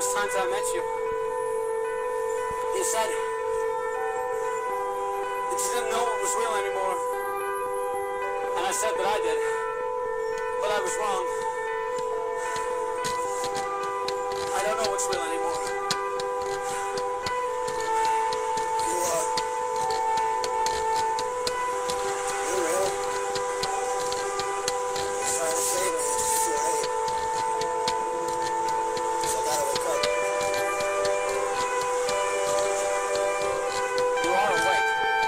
first times I met you, you said that you didn't know what was real anymore. And I said that I did, but I was wrong. I don't know what's real anymore. You're real. You're trying to save me. It's too late. So I gotta wake up. You are awake.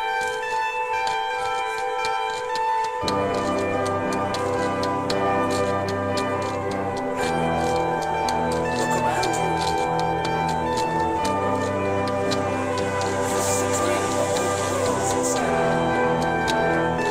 Look around you. This is a dream. The whole world is inside.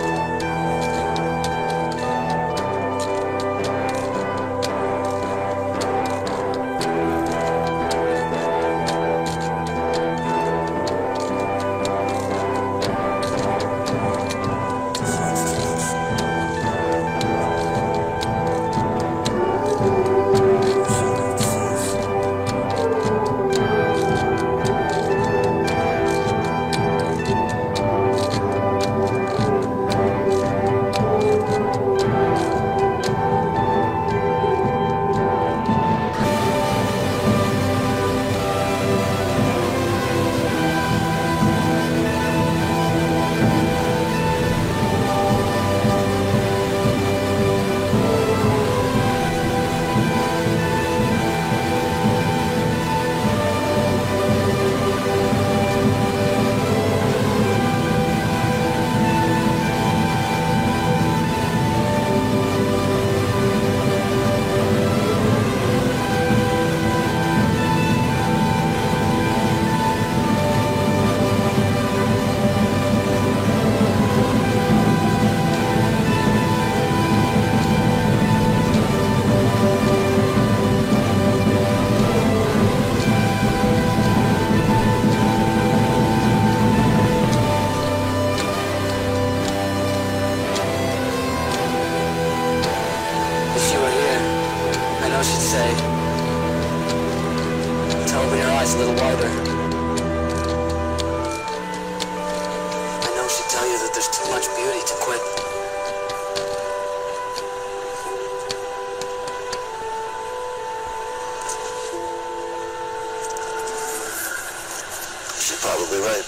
If you were here, I know she'd say, to open your eyes a little wider. I know she'd tell you that there's too much beauty to quit. She's probably right.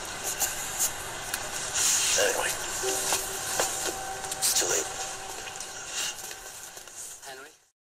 Anyway, it's too late. Henry?